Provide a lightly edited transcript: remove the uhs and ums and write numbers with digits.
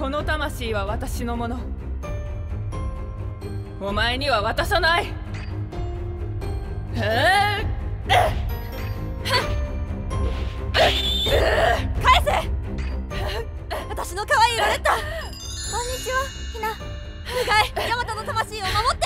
この魂は私のもの。お前には渡さない。 返せ。私の可愛いロレッタ。こんにちは、ひな。お願い、ヤマトの魂を守って。